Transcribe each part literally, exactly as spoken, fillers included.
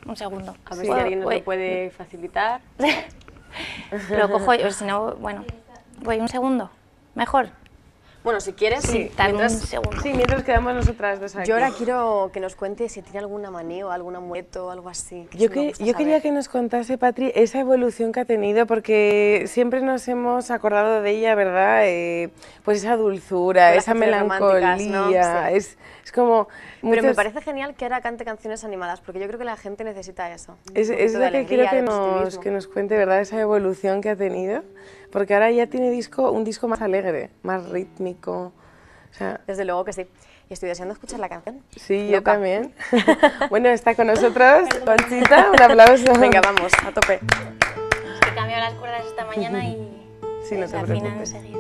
un segundo. A ver si alguien nos lo puede facilitar. Lo cojo yo, si no, bueno, voy un segundo, mejor. Bueno, si quieres, sí. sí mientras, un segundo. Sí, mientras quedamos nosotras dos aquí. Yo ahora quiero que nos cuente si tiene alguna manía o algún amuleto o algo así. Que yo que, yo quería que nos contase, Patri, esa evolución que ha tenido, porque siempre nos hemos acordado de ella, ¿verdad? Eh, pues esa dulzura, esa melancolía, ¿no? Sí. es, es como... Pero muchos... me parece genial que ahora cante canciones animadas, porque yo creo que la gente necesita eso. Es, es lo que quiero que nos, que nos cuente, ¿verdad? Esa evolución que ha tenido, porque ahora ya tiene disco, un disco más alegre, más rítmico. O sea, desde luego que sí. Y estoy deseando escuchar la canción. Sí, Loca. Yo también. Bueno, está con nosotros Conchita, un aplauso. Venga, vamos, a tope. Es que he cambiado las cuerdas esta mañana y sí, no se afinan enseguida.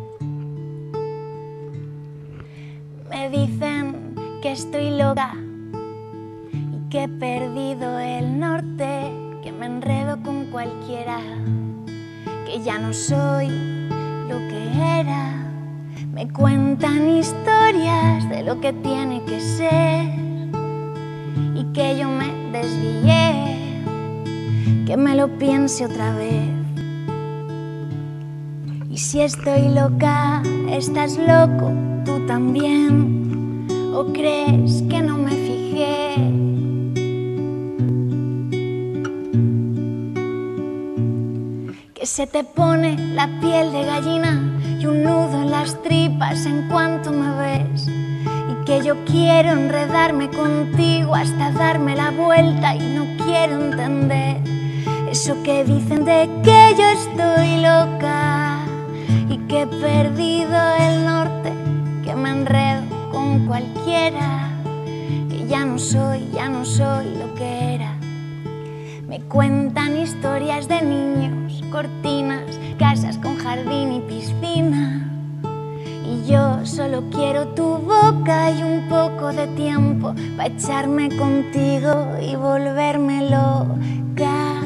Me dicen que estoy loca y que he perdido el norte, que me enredo con cualquiera, que ya no soy lo que era. Me cuentan historias de lo que tiene que ser y que yo me desvié, que me lo piense otra vez. Y si estoy loca, estás loco tú también, ¿o crees que no me fijé? Que se te pone la piel de gallina y un nudo en las tripas en cuanto me ves, y que yo quiero enredarme contigo hasta darme la vuelta y no quiero entender eso que dicen de que yo estoy loca y que he perdido el norte, que me enredo con cualquiera, que ya no soy, ya no soy lo que era. Me cuentan historias de niños, cortinas, casas con jardín y piscina, y yo solo quiero tu boca y un poco de tiempo para echarme contigo y volverme loca,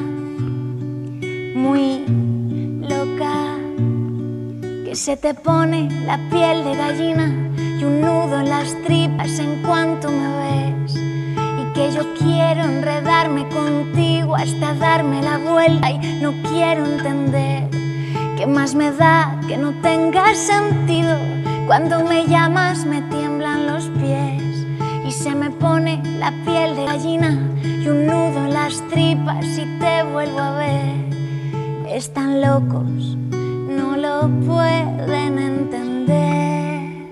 muy loca. Que se te pone la piel de gallina y un nudo en las tripas en cuanto me ves, y que yo quiero enredarme contigo hasta darme la vuelta y no quiero entender qué más me da que no tenga sentido. Cuando me llamas me tiemblan los pies y se me pone la piel de gallina y un nudo en las tripas y te vuelvo a ver. Están locos, no lo pueden entender.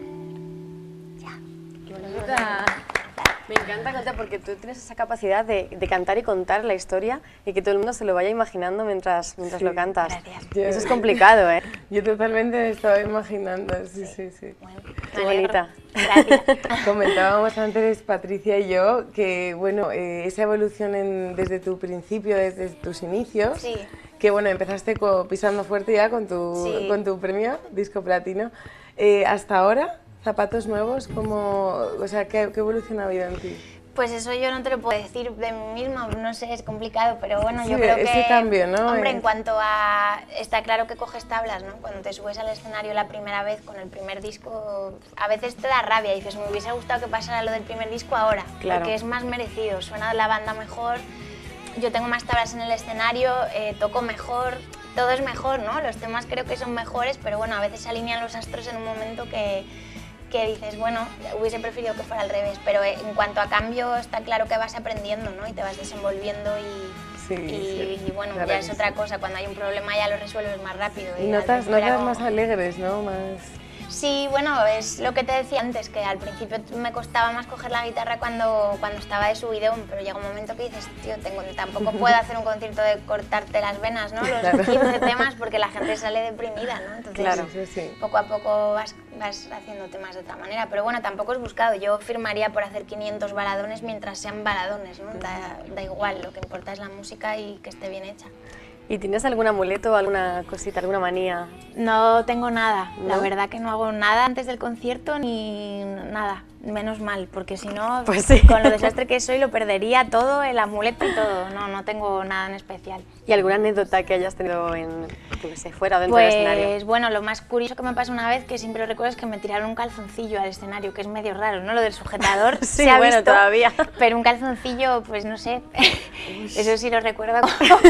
Ya. Qué bonita. Me encanta, Concha, porque tú tienes esa capacidad de, de cantar y contar la historia y que todo el mundo se lo vaya imaginando mientras, mientras sí, lo cantas. Gracias. Yo, Eso es complicado, ¿eh? Yo totalmente me estaba imaginando, sí, sí, sí. Bueno, qué bonita. Gracias. Comentábamos antes, Patricia y yo, que bueno, eh, esa evolución en, desde tu principio, desde tus inicios, sí. que bueno, empezaste co, pisando fuerte ya con tu, sí. con tu premio, disco platino, eh, hasta ahora. ¿Zapatos nuevos? ¿Cómo, o sea, ¿qué, ¿qué evolución ha habido en ti? Pues eso yo no te lo puedo decir de mí misma, no sé, es complicado, pero bueno, sí, yo creo ese que... cambio, ¿no? Hombre, es... en cuanto a... Está claro que coges tablas, ¿no? Cuando te subes al escenario la primera vez con el primer disco, a veces te da rabia, dices, me hubiese gustado que pasara lo del primer disco ahora, claro. Porque es más merecido, suena la banda mejor, yo tengo más tablas en el escenario, eh, toco mejor, todo es mejor, ¿no? Los temas creo que son mejores, pero bueno, a veces se alinean los astros en un momento que... que dices, bueno, hubiese preferido que fuera al revés, pero en cuanto a cambio está claro que vas aprendiendo, ¿no? Y te vas desenvolviendo y, sí, y, sí, y bueno, claro ya es sí. otra cosa, cuando hay un problema ya lo resuelves más rápido. Y, y notas, notas como... más alegres, ¿no? Más... Sí, bueno, es lo que te decía antes, que al principio me costaba más coger la guitarra cuando, cuando estaba de subidón, pero llega un momento que dices, tío, tengo, tampoco puedo hacer un concierto de cortarte las venas, ¿no? Los claro. quince temas, porque la gente sale deprimida, ¿no? Entonces, claro, sí, sí. poco a poco vas, vas haciendo temas de otra manera, pero bueno, tampoco es buscado. Yo firmaría por hacer quinientos baladones mientras sean baladones, ¿no? Da, da igual, lo que importa es la música y que esté bien hecha. ¿Y tienes algún amuleto, alguna cosita, alguna manía? No tengo nada, ¿No? La verdad que no hago nada antes del concierto ni nada. menos mal, porque si no, pues sí. con lo desastre que soy lo perdería todo, el amuleto y todo. No, no tengo nada en especial. ¿Y alguna anécdota que hayas tenido en, yo qué sé, fuera o dentro pues, del escenario? Pues bueno, lo más curioso que me pasó una vez, que siempre lo recuerdo, es que me tiraron un calzoncillo al escenario, que es medio raro, ¿no? Lo del sujetador sí, se ha bueno, visto, todavía. Pero un calzoncillo, pues no sé, eso sí lo recuerdo.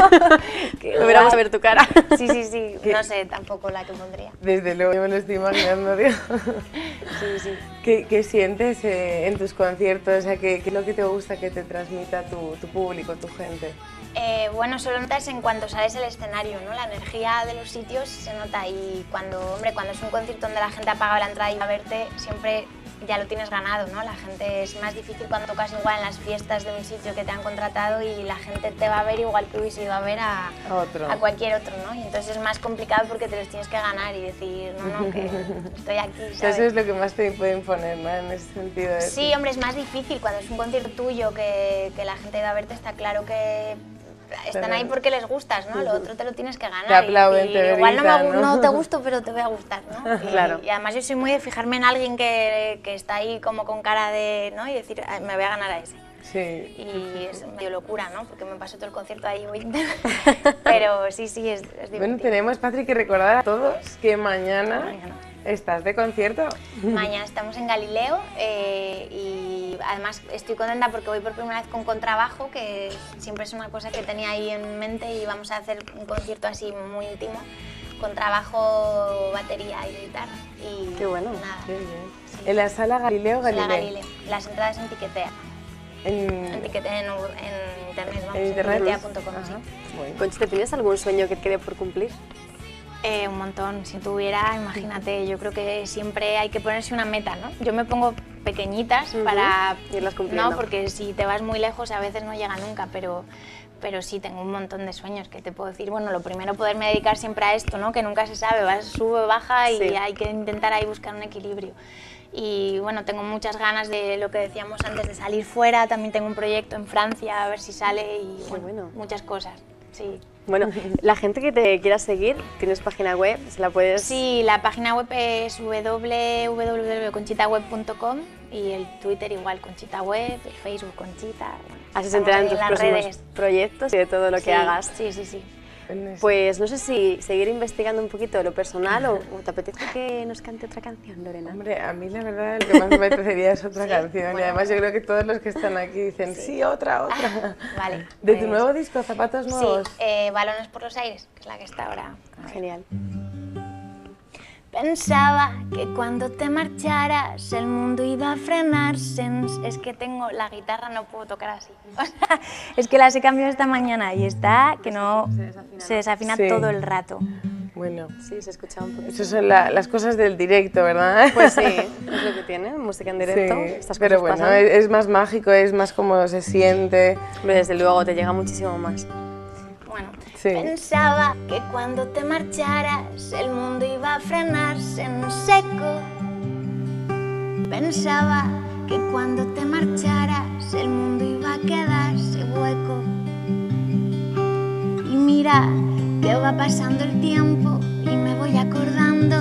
Que hubiéramos a ver tu cara. Sí, sí, sí, ¿Qué? No sé tampoco la que pondría. Desde luego, yo me lo estoy imaginando, tío. Sí, sí. ¿Qué, qué sientes eh, en tus conciertos? O sea, ¿qué, ¿qué es lo que te gusta que te transmita tu, tu público, tu gente? Eh, bueno, solo notas en cuanto sales del escenario, ¿no? La energía de los sitios se nota y cuando, hombre, cuando es un concierto donde la gente ha pagado la entrada y va a verte, siempre ya lo tienes ganado, ¿no? La gente es más difícil cuando tocas igual en las fiestas de un sitio que te han contratado y la gente te va a ver igual que hubiese ido a ver a, otro. a cualquier otro, ¿no? Y entonces es más complicado porque te los tienes que ganar y decir, no, no, que estoy aquí, ¿sabes? Eso es lo que más te puede imponer, ¿no? En ese sentido. De sí, hombre, es más difícil cuando es un concierto tuyo que, que la gente va a verte, está claro que están ahí porque les gustas, ¿no? Lo otro te lo tienes que ganar. Te aplauden, y, y te igual gritan, no, me, ¿no? no te gusto, pero te voy a gustar, ¿no? Y, claro. Y además yo soy muy de fijarme en alguien que, que está ahí como con cara de, ¿no? Y decir, me voy a ganar a ese. Sí. Y es medio locura, ¿no? Porque me paso todo el concierto ahí, voy. Pero sí, sí, es, es divertido. Bueno, tenemos, Patri, que recordar a todos que mañana, mañana. estás de concierto. Mañana estamos en Galileo eh, y además estoy contenta porque voy por primera vez con contrabajo, que siempre es una cosa que tenía ahí en mente, y vamos a hacer un concierto así muy íntimo, con trabajo, batería y guitarra. Y qué bueno. Nada. Qué bien. Sí. En la sala Galileo, Galileo. Sala Galileo. Las entradas en Tiquetea. En, en, Tiquetea, en, en internet, vamos, en internet. tiquetea punto com, sí. Bueno. Conchita, ¿tienes algún sueño que te quede por cumplir? Eh, un montón. Si tuviera, imagínate, yo creo que siempre hay que ponerse una meta, ¿no? Yo me pongo pequeñitas uh-huh. para irlas cumpliendo. No, porque si te vas muy lejos a veces no llega nunca, pero, pero sí tengo un montón de sueños que te puedo decir. Bueno, lo primero, poderme dedicar siempre a esto, ¿no? Que nunca se sabe, vas, sube, baja y sí. hay que intentar ahí buscar un equilibrio. Y bueno, tengo muchas ganas de lo que decíamos antes, de salir fuera. También tengo un proyecto en Francia, a ver si sale, y bueno, bueno. muchas cosas, sí. Bueno, la gente que te quiera seguir, ¿tienes página web? ¿Se la puedes...? Sí, la página web es w w w punto conchita web punto com y el Twitter igual, Conchita Web, el Facebook Conchita. Bueno, así se enteran tus próximos redes. proyectos y de todo lo que sí, hagas. Sí, sí, sí. Pues no sé si seguir investigando un poquito de lo personal o, o te apetece que nos cante otra canción, Lorena. Hombre, a mí la verdad lo que más me apetecería es otra ¿Sí? canción, bueno, y además yo creo que todos los que están aquí dicen sí, sí otra, otra. Vale. ¿De pues, tu nuevo disco, Zapatos Nuevos? Sí, eh, Balones por los Aires, que es la que está ahora. Genial. Pensaba que cuando te marcharas el mundo iba a frenarse. Es que tengo la guitarra, no puedo tocar así. O sea, es que las he cambiado esta mañana y está que no se desafina, se desafina sí. todo el rato. Bueno, sí, se escucha un poquito. Esas son la, las cosas del directo, ¿verdad? Pues sí, es lo que tiene, música en directo. Sí, estas pero cosas bueno, es, es más mágico, es más como se siente. Desde luego, te llega muchísimo más. Bueno, sí. Pensaba que cuando te marcharas el mundo iba a frenarse en seco. Pensaba que cuando te marcharas el mundo iba a quedarse hueco. Y mira que va pasando el tiempo y me voy acordando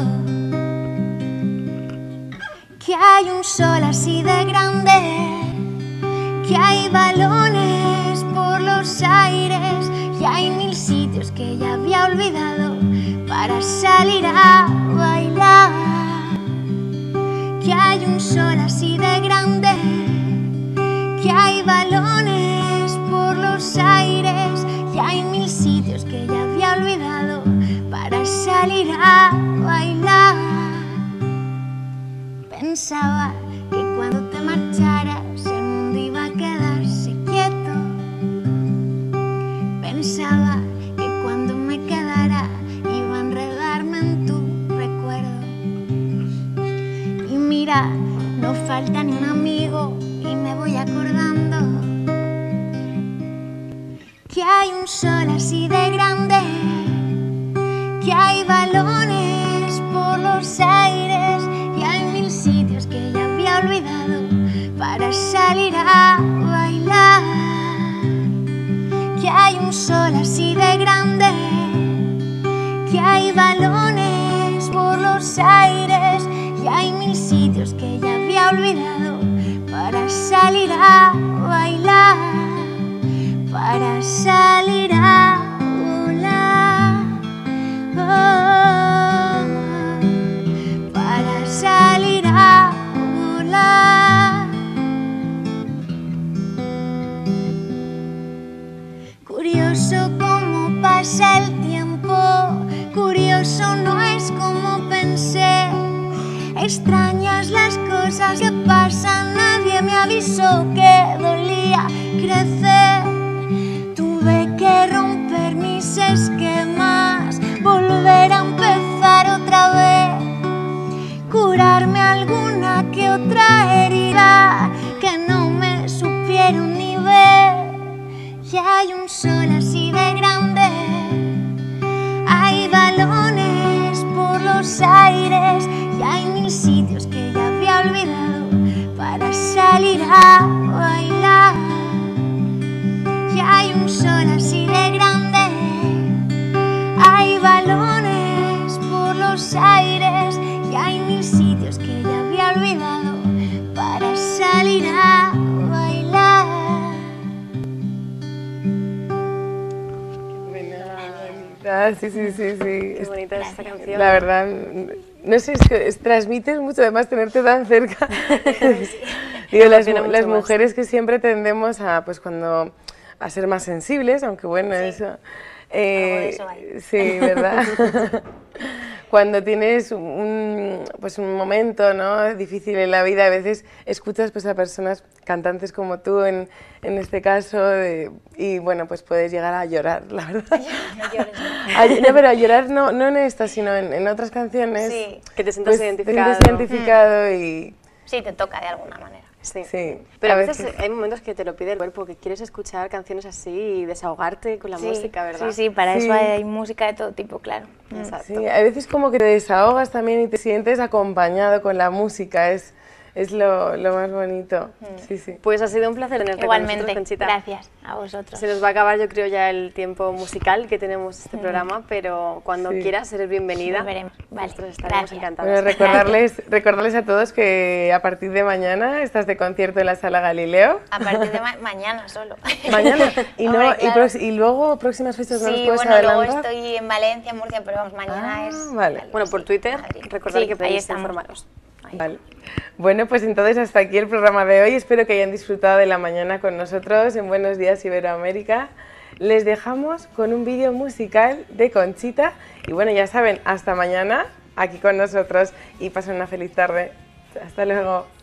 que hay un sol así de grande, que hay balones por los aires, y hay mil sitios que ya había olvidado para salir a bailar. Que hay un sol así de grande, que hay balones por los aires, y hay mil sitios que ya había olvidado para salir a bailar. Pensaba que cuando te marcharas el mundo iba a quedarse quieto. Pensaba que cuando me quedara iba a enredarme en tu recuerdo. Y mira, no falta ni un amigo y me voy acordando que hay un sol así de grande, que hay balones por los aires, y hay mil sitios que ya había olvidado para salir a bailar. Que hay un sol así de grande, que hay balones por los aires, y hay mil sitios que ya había olvidado para salir a bailar, para salir a volar, oh, para salir a volar. Curioso cómo pasa el tiempo, curioso no es como pensé. Extrañas las cosas que pasan, nadie me avisó que dolía crecer. Tuve que romper mis esquemas, volver a empezar otra vez, curarme alguna que otra herida que no me supieron ni ver. Y hay un sol así de grande, hay balones por los aires y hay mil sitios que ya había olvidado para salir a bailar. Y hay un sol así de grande, hay balones por los aires y hay mil sitios que ya había olvidado para salir a bailar. Sí, sí, sí, sí. Qué bonita es esta canción. La verdad, no sé, es que es, transmites mucho, además tenerte tan cerca. Digo, las, las mujeres que siempre tendemos a, pues cuando, a ser más sensibles, aunque bueno, sí. eso... Eh, eso hay. Sí, ¿verdad? Cuando tienes un, pues un momento, ¿no?, difícil en la vida, a veces escuchas pues a personas, cantantes como tú en, en este caso, de, y bueno, pues puedes llegar a llorar, la verdad. No llores, no. A, no, pero a llorar no, no en esta, sino en, en otras canciones. Sí. Que te sientas pues, identificado. Te sientes identificado mm. y... Sí, te toca de alguna manera. Sí. sí. Pero a veces, veces hay momentos que te lo pide el cuerpo, que quieres escuchar canciones así y desahogarte con la sí, música, ¿verdad? Sí, sí, para sí. eso hay, hay música de todo tipo, claro. Exacto. Sí, a veces como que te desahogas también y te sientes acompañado con la música, es, es lo, lo más bonito. Mm. Sí, sí. Pues ha sido un placer tenerte Igualmente, con nosotros, Conchita. Gracias a vosotros. Se nos va a acabar, yo creo, ya el tiempo musical que tenemos este mm. programa, pero cuando sí. quieras, eres bienvenida. Nos veremos. Vale. Nosotros estaremos Gracias. encantados. Bueno, recordarles, recordarles a todos que a partir de mañana estás de concierto en la Sala Galileo. A partir de ma mañana solo. Mañana. Y, no, Hombre, claro. y, y luego, próximas fechas, ¿no sí, nos puedes bueno, adelantar? luego estoy en Valencia, en Murcia, pero vamos, mañana ah, es... Vale. Vale, bueno, por sí, Twitter, recordad sí, que podéis informaros. Vale. Bueno, pues entonces hasta aquí el programa de hoy. Espero que hayan disfrutado de la mañana con nosotros en Buenos Días Iberoamérica. Les dejamos con un vídeo musical de Conchita. Y bueno, ya saben, hasta mañana aquí con nosotros y pasen una feliz tarde. Hasta luego.